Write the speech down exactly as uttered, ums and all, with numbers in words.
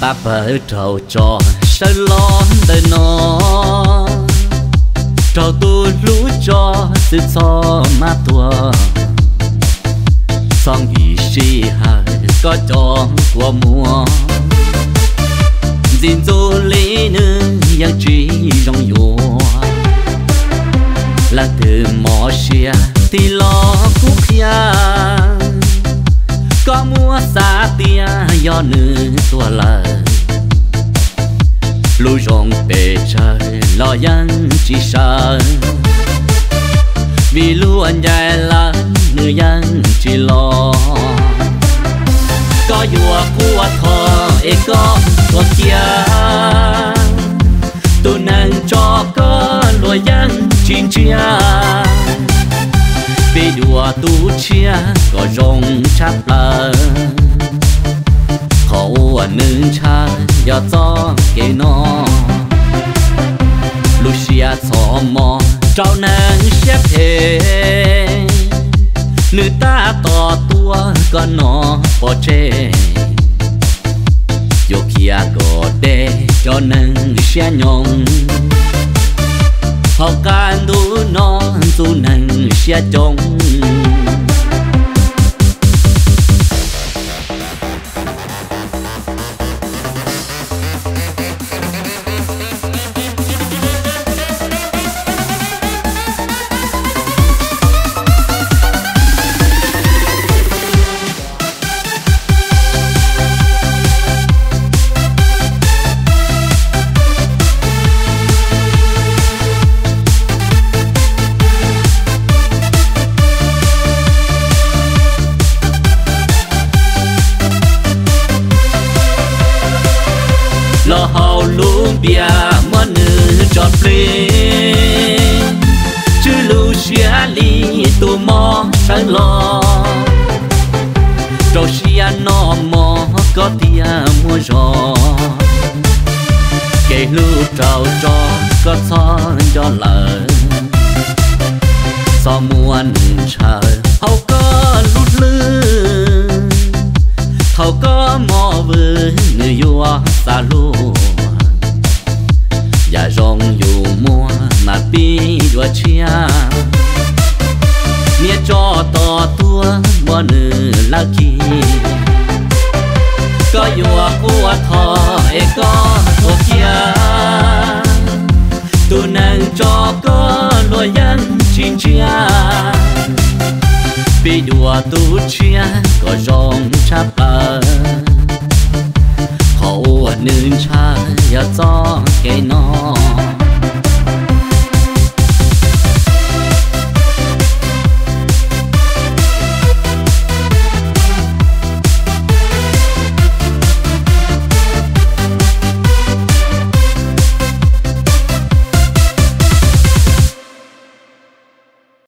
ta bờ trầu trò sơ lo đời nó trầu tu lú cho sự cho ma tua song ý si hà có cho của mùa gìn du lý nữ yang chỉ trong yua là từ mò xia thì lo cúc ya có mua xa tia do nữ tua lời lưu rong bề trời lo dân chỉ sợ vì luôn dài là nữ dân chỉ lo có vua của thọ e có có kia tôi nâng cho có lúa dân chín chia vì đùa tu chia có rong chắp lờ hậu nữ cha do gió kề nó Lucia xò mò trao nâng xếp thề nữ ta tỏ tua con nó bỏ chê dù kia có đê cho nâng xe nhông họ can đủ nó dù nâng xe trông lo hậu lũ bia món nữ trọt plê chứ lũ xia li tu mò sáng lo trâu xia nó mò có tia mua gió kể lũ trâu trò có son cho lời so muôn trời hậu có lút lư hậu có mò với người vua xa luôn và rong dù mua mà bi đua chia nia cho to tua mua nữ la kia có vua của thọ e có thọ kia tu nâng cho có lúa dân chín chia bi đua tu chia có rong chắp bờ hậu nữ cha ya gió kề nó